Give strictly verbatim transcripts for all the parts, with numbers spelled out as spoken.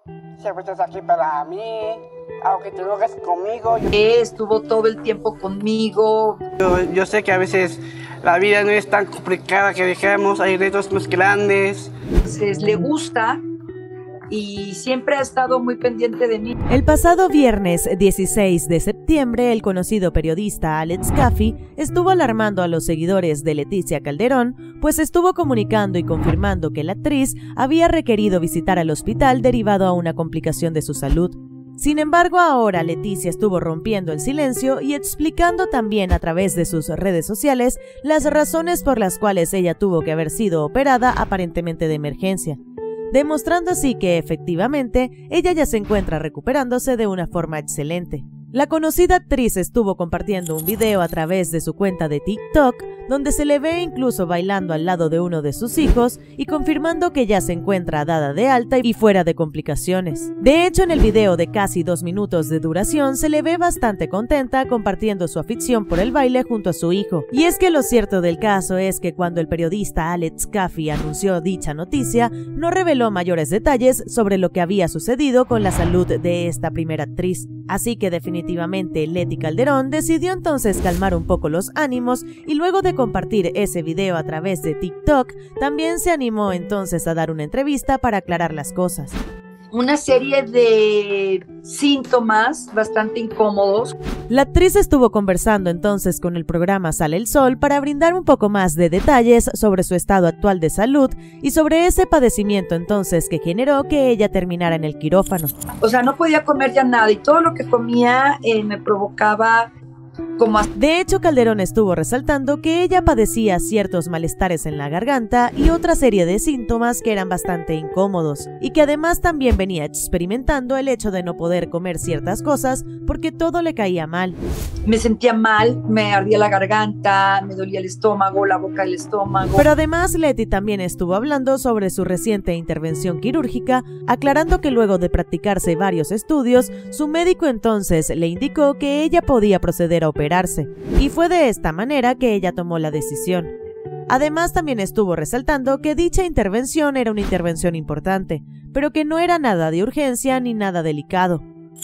Siempre estás aquí para mí, aunque te enojes conmigo. Yo, Estuvo todo el tiempo conmigo. yo, yo sé que a veces la vida no es tan complicada que dejamos, hay retos más grandes. Entonces, le gusta y siempre ha estado muy pendiente de mí. El pasado viernes dieciséis de septiembre, el conocido periodista Alex Caffey estuvo alarmando a los seguidores de Leticia Calderón, pues estuvo comunicando y confirmando que la actriz había requerido visitar al hospital derivado a una complicación de su salud. Sin embargo, ahora Leticia estuvo rompiendo el silencio y explicando también a través de sus redes sociales las razones por las cuales ella tuvo que haber sido operada aparentemente de emergencia, demostrando así que efectivamente ella ya se encuentra recuperándose de una forma excelente. La conocida actriz estuvo compartiendo un video a través de su cuenta de TikTok, donde se le ve incluso bailando al lado de uno de sus hijos y confirmando que ya se encuentra dada de alta y fuera de complicaciones. De hecho, en el video de casi dos minutos de duración se le ve bastante contenta compartiendo su afición por el baile junto a su hijo. Y es que lo cierto del caso es que cuando el periodista Alex Caffey anunció dicha noticia, no reveló mayores detalles sobre lo que había sucedido con la salud de esta primera actriz. Así que definitivamente Leti Calderón decidió entonces calmar un poco los ánimos y luego de compartir ese video a través de TikTok, también se animó entonces a dar una entrevista para aclarar las cosas. Una serie de síntomas bastante incómodos. La actriz estuvo conversando entonces con el programa Sale el Sol para brindar un poco más de detalles sobre su estado actual de salud y sobre ese padecimiento entonces que generó que ella terminara en el quirófano. O sea, no podía comer ya nada y todo lo que comía eh, me provocaba como... De hecho, Calderón estuvo resaltando que ella padecía ciertos malestares en la garganta y otra serie de síntomas que eran bastante incómodos, y que además también venía experimentando el hecho de no poder comer ciertas cosas porque todo le caía mal. Me sentía mal, me ardía la garganta, me dolía el estómago, la boca del estómago. Pero además Leti también estuvo hablando sobre su reciente intervención quirúrgica, aclarando que luego de practicarse varios estudios, su médico entonces le indicó que ella podía proceder a operarse, y fue de esta manera que ella tomó la decisión. Además, también estuvo resaltando que dicha intervención era una intervención importante, pero que no era nada de urgencia ni nada delicado.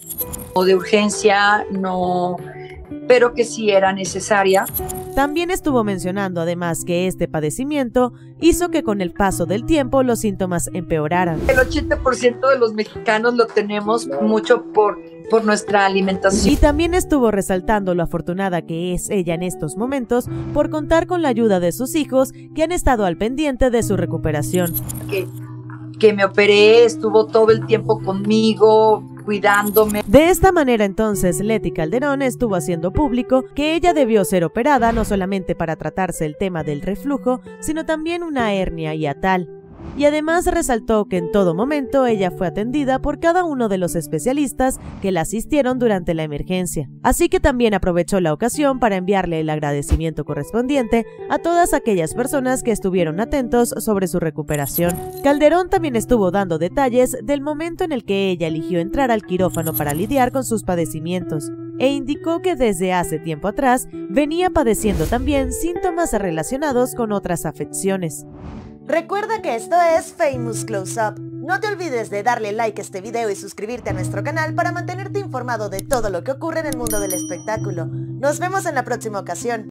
O de urgencia, no, pero que sí era necesaria. También estuvo mencionando además que este padecimiento hizo que con el paso del tiempo los síntomas empeoraran. El ochenta por ciento de los mexicanos lo tenemos mucho por, por nuestra alimentación. Y también estuvo resaltando lo afortunada que es ella en estos momentos por contar con la ayuda de sus hijos que han estado al pendiente de su recuperación. Que, que me operé, estuvo todo el tiempo conmigo, cuidándome. De esta manera entonces Leti Calderón estuvo haciendo público que ella debió ser operada no solamente para tratarse el tema del reflujo, sino también una hernia hiatal. Y además resaltó que en todo momento ella fue atendida por cada uno de los especialistas que la asistieron durante la emergencia. Así que también aprovechó la ocasión para enviarle el agradecimiento correspondiente a todas aquellas personas que estuvieron atentos sobre su recuperación. Calderón también estuvo dando detalles del momento en el que ella eligió entrar al quirófano para lidiar con sus padecimientos, e indicó que desde hace tiempo atrás venía padeciendo también síntomas relacionados con otras afecciones. Recuerda que esto es Famous Close Up. No te olvides de darle like a este video y suscribirte a nuestro canal para mantenerte informado de todo lo que ocurre en el mundo del espectáculo. Nos vemos en la próxima ocasión.